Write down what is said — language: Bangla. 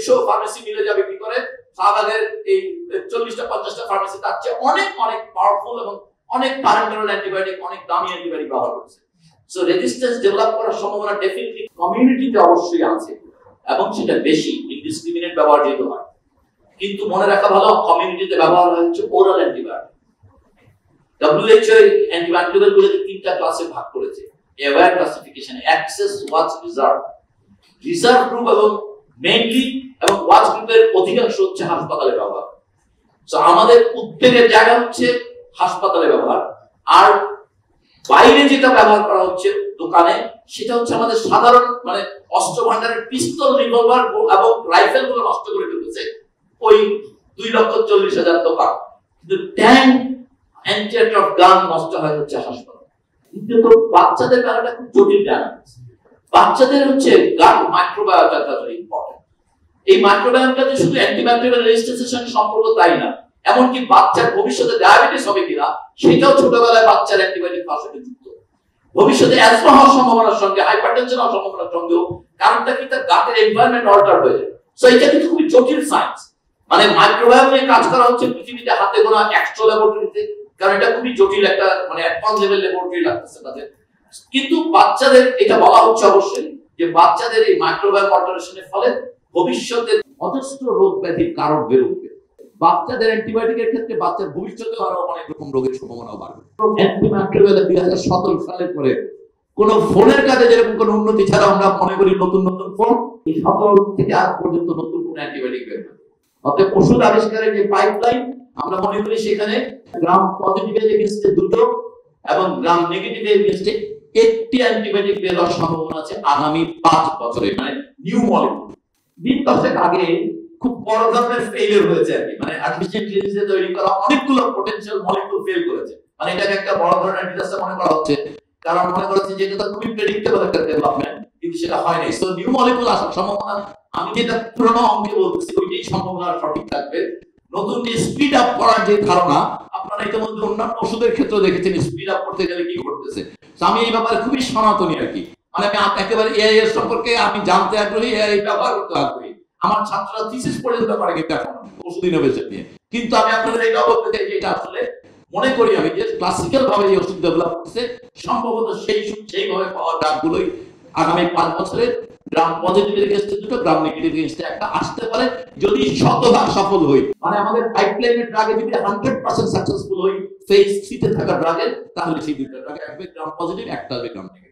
150 ফার্মেসি মিলে যা বিক্রি করে, শাহবাগের এই 40টা 50টা ফার্মেসি তার চেয়ে অনেক অনেক পাওয়ারফুল এবং অনেক প্যারেন্টাল অ্যান্টিবায়োটিক, অনেক দামি অ্যান্টিবায়োটিক ব্যবহার করছে। সো রেজিস্ট্যান্স ডেভেলপ করার সম্ভাবনা ডেফিনেটলি কমিউনিটিতে অবশ্যই আছে, এবং সেটা বেশি ইনডিসক্রিমিনেট ব্যবহার যেতে হয়। কিন্তু মনে রাখা ভালো, কমিউনিটিতে ব্যবহার হচ্ছে ওরাল অ্যান্টিবায়োটিক। WHO অ্যান্টিবায়োটিক গুলোকে 3টা ক্লাসে ভাগ করেছে। Aware classification, access, watch, reserve. Reserve group এবং মেইনলি এবং ওয়াচ গ্রুপের অধিকাংশ হচ্ছে হাসপাতালে ব্যবহার। সো আমাদের উদ্বেগের জায়গা হচ্ছে হাসপাতালে ব্যবহার, আর বাইরে যেটা ব্যবহার করা হচ্ছে দোকানে, সেটা হচ্ছে আমাদের সাধারণ মানে অস্ত্র ভান্ডারের পিস্তল, রিভলভার এবং রাইফেল গুলো নষ্ট করে ফেলতেছে ওই 2,40,000 দোকান। কিন্তু ট্যাঙ্ক, অ্যান্টিএয়ারক্রাফট গান নষ্ট হয় হচ্ছে হাসপাতাল। দ্বিতীয়ত বাচ্চাদের ব্যাপারটা খুব জটিল ডায়াগনোস। বাচ্চাদের হচ্ছে গাট মাইক্রোবায়োমটা ইম্পর্টেন্ট। এই মাইক্রোবায়োমটা যে শুধু অ্যান্টিব্যাকটেরিয়াল রেজিস্ট্যান্সের সঙ্গে সম্পর্ক তাই না, এমনকি বাচ্চার ভবিষ্যতে ডায়াবেটিস হবে কিনা সেটাও ছোটবেলায় বাচ্চার অ্যান্টিবায়োটিক খাওয়ার সাথে যুক্ত। ভবিষ্যতে অ্যাজমা হওয়ার সম্ভাবনার সঙ্গে, হাইপারটেনশন হওয়ার সম্ভাবনার সঙ্গেও, কারণটা কি তার গাটের এনভায়রনমেন্ট অল্টার হয়ে যায়। সো এটা কিন্তু খুবই জটিল সায়েন্স। মানে মাইক্রোবায়োম নিয়ে কাজ করা হচ্ছে পৃথিবীতে হাতে গোনা 100 ল্যাবরেটরিতে, কারণ এটা খুবই জটিল একটা মানে অ্যাডভান্স লেভেল ল্যাবরেটরি লাগতেছে তাদের। কিন্তু বাচ্চাদের এটা বলা হচ্ছে অবশ্যই যে বাচ্চাদের এই মাইক্রোবায়োম অল্টারেশনের ফলে ভবিষ্যতে অজস্র রোগ ব্যাধির কারণ বের হবে। বাচ্চাদের অ্যান্টিবায়োটিকের ক্ষেত্রে বাচ্চার ভবিষ্যতে আরো অনেক রকম রোগের সম্ভাবনা বাড়বে। অ্যান্টিমাইক্রোবিয়াল 2017 সালের পরে কোন ফোনের কাজে যেরকম কোন উন্নতি ছাড়া আমরা মনে করি নতুন নতুন ফোন, এই 17 থেকে আজ পর্যন্ত নতুন কোন অ্যান্টিবায়োটিক বের হয়নি। অতএব ওষুধ আবিষ্কারের যে পাইপলাইন, আমরা মনে করি সেখানে গ্রাম পজিটিভের এগেইনস্টে 2টো এবং গ্রাম নেগেটিভের এগেইনস্টে 1টি অ্যান্টিবায়োটিক বের হওয়ার সম্ভাবনা আছে আগামী 5 বছরে, মানে নিউ মলিকিউল। 20 দশক আগে খুব বড় ধরনের ফেলিয়ার হয়েছে আর কি, মানে আর্টিফিশিয়াল ইন্টেলিজেন্সে তৈরি করা অনেকগুলো পটেনশিয়াল মলিকিউল ফেল করেছে। মানে এটাকে একটা বড় ধরনের ডিজাস্টার মনে করা হচ্ছে, কারণ মনে করেছে যে এটা খুবই প্রেডিক্টেবল একটা ডেভেলপমেন্ট, কিন্তু সেটা হয়নি। সো নিউ মলিকিউল আসার সম্ভাবনা, আমি যেটা পুরনো অঙ্কে বলতেছি ওইটাই সম্ভাবনা সঠিক থাকবে। নতুন যে স্পিড আপ করার যে ধারণা, আপনারা ইতিমধ্যে অন্যান্য ওষুধের ক্ষেত্রে দেখেছেন স্পিড আপ করতে গেলে কি করতেছে। আমি এই ব্যাপারে খুবই সনাতনী আর কি, মানে আমি একেবারে এআই এর সম্পর্কে আমি জানতে আগ্রহী, এআই ব্যবহার করতে আগ্রহী। আমার ছাত্ররা থিসিস পর্যন্ত করে কিন্তু এখন ওষুধ ইনোভেশন নিয়ে। কিন্তু আমি আপনাদের এটা বলতে চাই যে এটা আসলে মনে করি আমি যে ক্লাসিক্যাল ভাবে এই ওষুধ ডেভেলপ করছে, সম্ভবত সেইভাবে পাওয়া ড্রাগগুলোই আগামী 5 বছরে গ্রাম পজিটিভ এগেইনস্টে 2টো, গ্রাম নেগেটিভ এগেইনস্টে 1টা আসতে পারে, যদি 100% সফল হই। মানে আমাদের পাইপলাইনের ড্রাগে যদি 100% সাকসেসফুল হই ফেজ 3 তে থাকা ড্রাগে, তাহলে সেই 2টা ড্রাগে আসবে গ্রাম পজিটিভ, 1টা আসবে গ্রাম নেগেটিভ।